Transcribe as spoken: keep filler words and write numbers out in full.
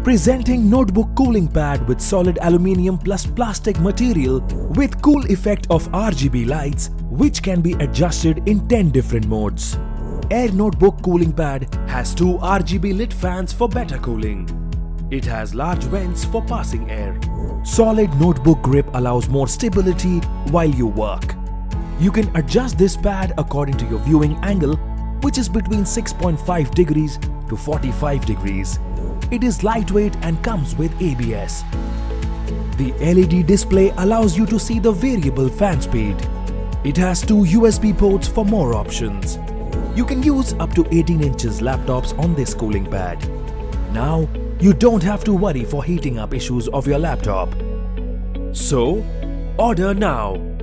Presenting notebook cooling pad with solid aluminium plus plastic material with cool effect of R G B lights which can be adjusted in ten different modes. Air Notebook Cooling Pad has two R G B lit fans for better cooling. It has large vents for passing air. Solid notebook grip allows more stability while you work. You can adjust this pad according to your viewing angle, which is between six point five degrees to forty-five degrees. It is lightweight and comes with A B S. The L E D display allows you to see the variable fan speed. It has two U S B ports for more options. You can use up to eighteen inches laptops on this cooling pad. Now, you don't have to worry for heating up issues of your laptop. So, order now.